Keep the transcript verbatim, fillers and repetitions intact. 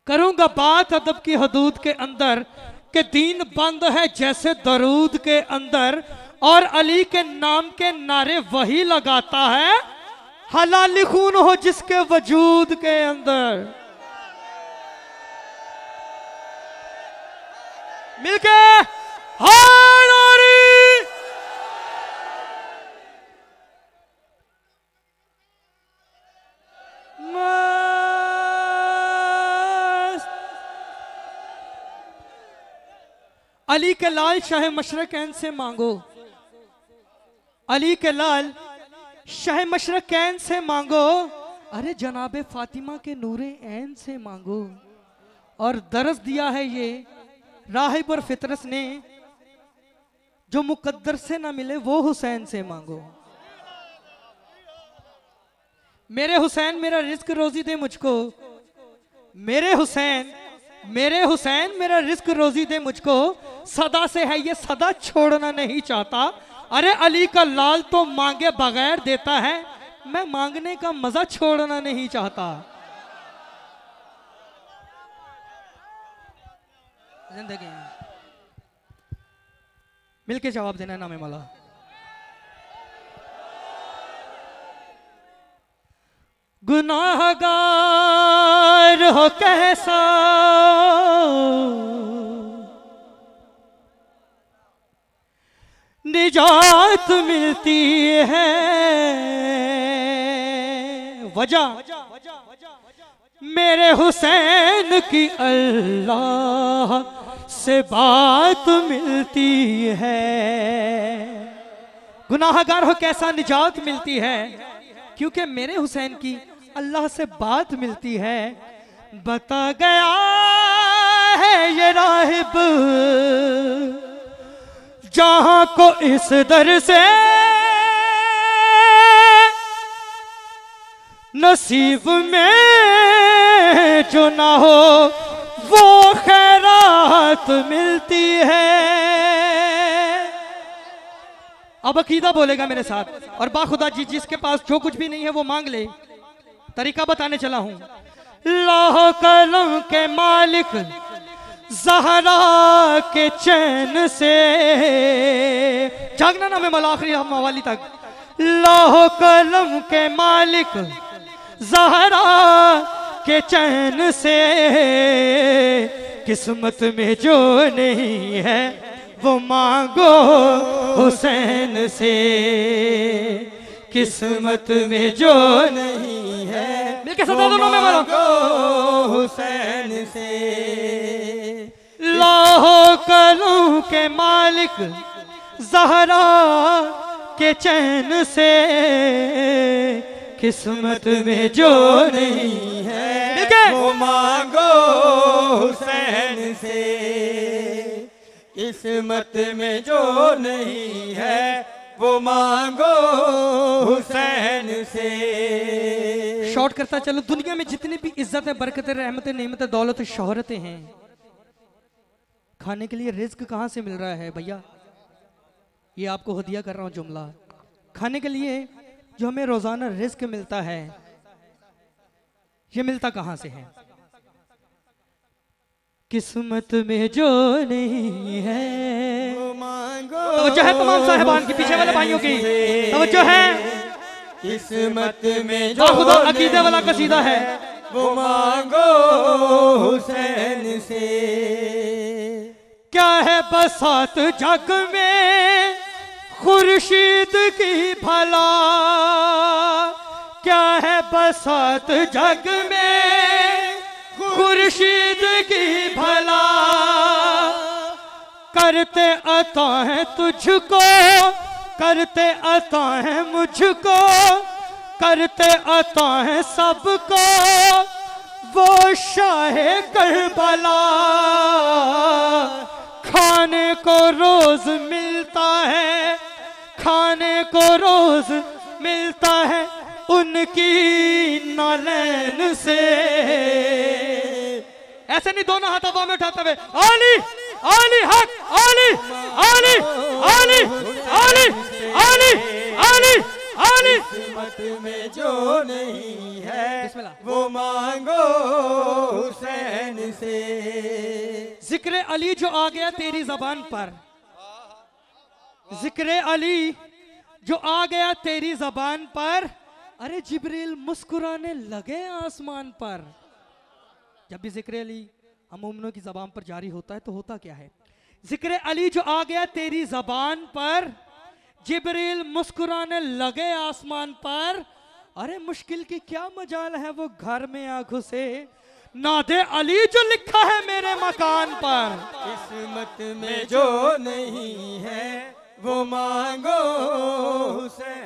करूंगा बात अदब की हदूद के अंदर कि दीन बंद है जैसे दरूद के अंदर, और अली के नाम के नारे वही लगाता है हलाल खून हो जिसके वजूद के अंदर। मिलके हारी अली के लाल शाह मशरकैन से मांगो, अली के लाल शाह मशरकैन से मांगो, अरे जनाबे फातिमा के नूरे ऐन से मांगो। और दर्स दिया है ये राहिब और फितरस ने, जो मुकद्दर से ना मिले वो हुसैन से मांगो। मेरे हुसैन मेरा रिस्क रोजी दे मुझको, मेरे हुसैन मेरे हुसैन मेरा रिस्क रोजी दे मुझको, सदा से है ये सदा छोड़ना नहीं चाहता। अरे अली का लाल तो मांगे बगैर देता है, मैं मांगने का मजा छोड़ना नहीं चाहता। जिंदगी मिलके जवाब देना नामे मौला। गुनाहगार हो कैसा निजात मिलती है, वजह मेरे हुसैन की अल्लाह से बात मिलती है। गुनाहगार हो कैसा निजात मिलती है, क्योंकि मेरे हुसैन की अल्लाह से बात मिलती है। बता गया है ये राहिब जहां को इस दर से, नसीब में जो ना हो वो खैरात मिलती है। अब अकीदा बोलेगा मेरे साथ, और बाखुदा जी जिसके पास जो कुछ भी नहीं है वो मांग ले। तरीका बताने चला हूं। लाहो कलम के मालिक ज़हरा के चैन से, जागना ना मैं मौला आखिरी मवाली तक। लाहो कलम के मालिक ज़हरा के चैन से, किस्मत में जो नहीं है वो मांगो हुसैन से, किस्मत में जो नहीं है मिलके सदा दोनों में मांगो हुसैन से। लाहो कलम के मालिक ज़हरा के चैन से, किस्मत में जो नहीं है वो मांगो हुसैन से, किस्मत में जो नहीं है वो मांगो हुसैन से। शॉर्ट करता चलो। दुनिया में जितनी भी इज्जत है, बरकतें, रहमतें, नेमतें, दौलत, शोहरतें हैं, खाने के लिए रिज्क कहां से मिल रहा है भैया? ये आपको हदिया कर रहा हूं जुमला। खाने के लिए जो हमें रोजाना रिज्क मिलता है, ये मिलता कहां से है? किस्मत में जो नहीं है वो मांगो। तवज्जो है तमाम साहिबान की, पीछे वाले भाइयों की तवज्जो है। किस्मत में जो खुदा अकीदे वाला कसीदा है, वो मांगो हुसैन से। क्या है बसात जग में खुर्शीद की भला, क्या है बसात जग में खुर्शीद की भला, करते अता है तुझको, करते अता है मुझको, करते अता है सबको वो शाहे करबला। खाने को रोज मिलता है, खाने को रोज मिलता है उनकी नालैन से। ऐसे नहीं, दोनों हाथ हवा में उठाते हुए आली आली हक आली आली आली आली आली आली आली किस्मत में जो नहीं है बिस्मिल्लाह। वो मांगो हुसैन से। जिक्र अली जो आ गया तेरी जबान पर, जिक्र अली जो आ गया तेरी जबान पर, अरे जिब्रील मुस्कुराने लगे आसमान पर। जब भी जिक्र अली हम मोमिनों की जबान पर जारी होता है तो होता क्या है? जिक्र अली जो आ गया तेरी जबान पर, जिब्रील मुस्कुराने लगे आसमान पर, अरे मुश्किल की क्या मजाल है वो घर में आ घुसे, नादे अली जो लिखा है मेरे मकान पर। किस्मत में जो नहीं है वो मांगो हुसैन